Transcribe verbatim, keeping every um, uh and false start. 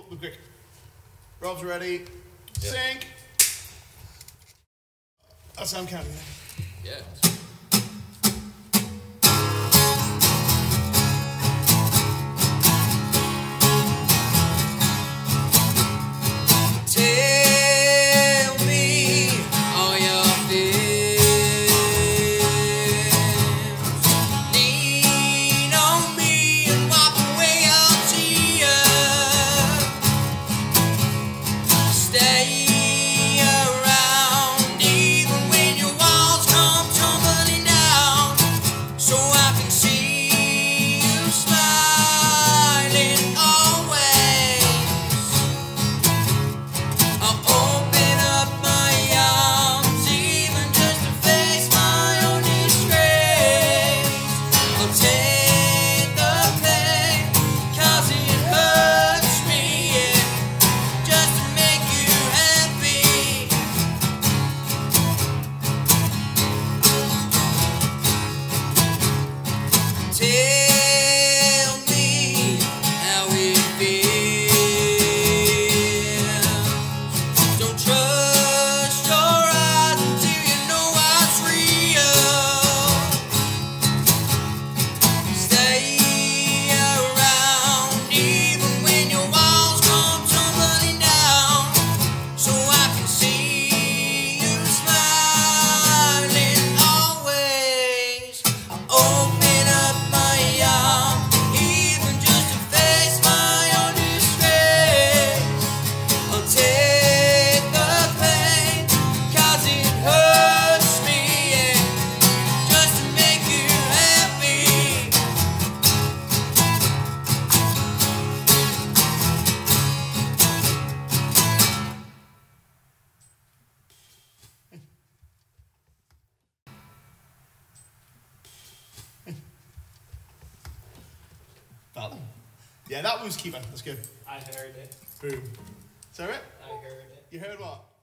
Look quick. Rob's ready. Yep. Sync. That's how I'm counting. Yeah. That. Yeah, that was keeper. That's good. I heard it. Boom. Is that it? I heard it. You heard what?